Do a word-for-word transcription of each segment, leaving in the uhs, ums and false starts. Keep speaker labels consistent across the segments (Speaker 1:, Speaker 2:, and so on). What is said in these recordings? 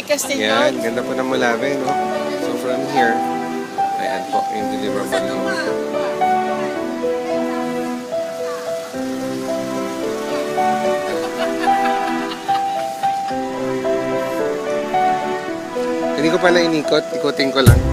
Speaker 1: May casting
Speaker 2: Yan, ganda po ng Molave, no? So from here, ayan po, yung deliverable unit. Hindi ko pala inikot, ikutin ko lang.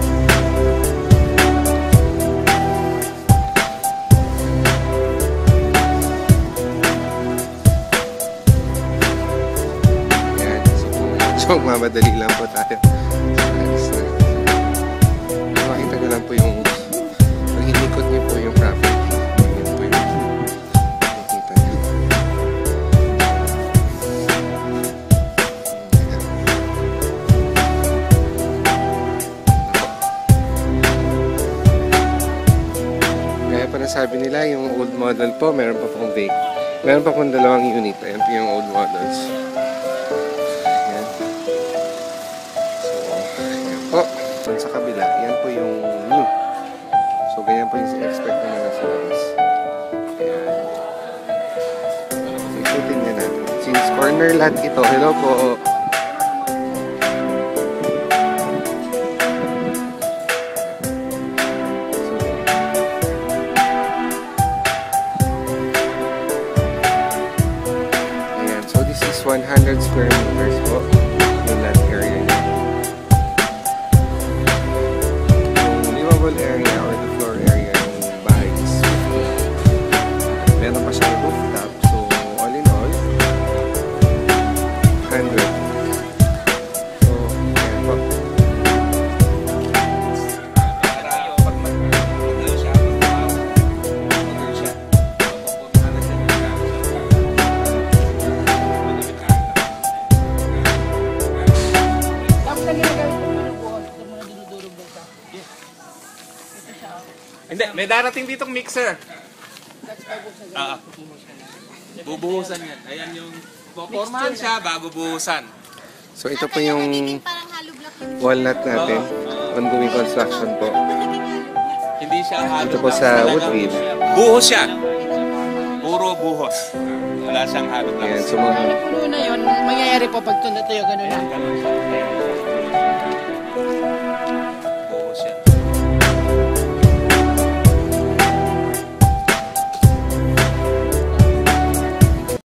Speaker 2: Ayan, so so mamadali lang po tayo. Alis na. Makita ko lang po yung pag inikot niyo po yung property. Ayan po yung makita niyo. Sabi nila, yung old model po, meron pa pong vac. Meron pa pong dalawang unit. Ayan po yung old models. Ayan. So, ayan po. Sa kabila, ayan po yung new. So, ganyan po yung expect naman na sa labas. Ayan. Ikutin niya natin. Since corner lot ito, hello po. one hundred square meters po yung lot area niya. Yung livable area or the floor area ng bahay is fifty. Meron pa siyang rooftop. So, all in all, one hundred. So, ayan po.
Speaker 3: Hindi, may darating ditong mixer. Ah, bubuhusan yan. Ayan yung popormahan siya bago buhusan.
Speaker 2: So ito po yung walnut natin. Ongoing construction po.
Speaker 3: Hindi siya halo.
Speaker 2: Ito po sa woodweed.
Speaker 3: Buhos siya. Puro buhos. Wala siyang halo lang.
Speaker 2: Ayan, so mga
Speaker 1: puno na yun, mangyayari po pag tuyo, gano'n na.